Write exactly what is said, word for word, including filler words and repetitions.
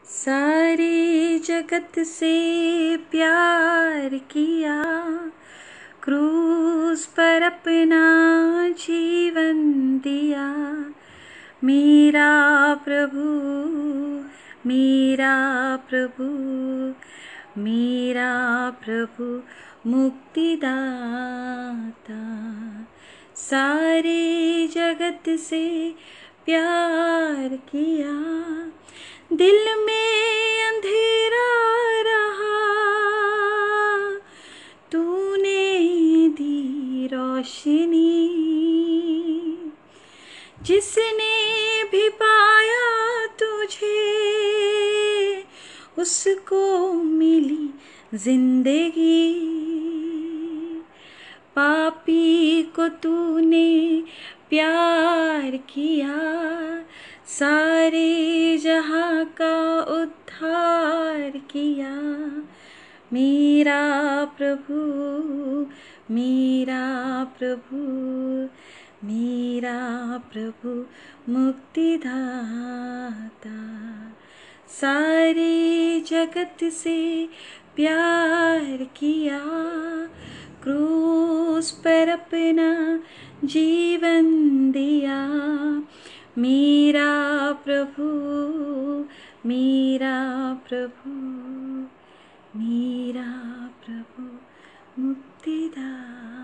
सारे जगत से प्यार किया, क्रूस पर अपना जीवन दिया। मेरा प्रभु, मेरा प्रभु, मेरा प्रभु मुक्तिदाता। सारे जगत से प्यार किया, दिल में अंधेरा रहा, तूने दी रोशनी। जिसने भी पाया तुझे, उसको मिली जिंदगी। पापी को तूने प्यार किया, सारे जहां का उद्धार किया। मेरा प्रभु, मेरा प्रभु, मेरा प्रभु मुक्तिदाता। सारे जगत से प्यार किया, क्रूस पर अपना जीवन दिया। मेरा प्रभु, मेरा प्रभु, मेरा प्रभु मुक्तिदाता।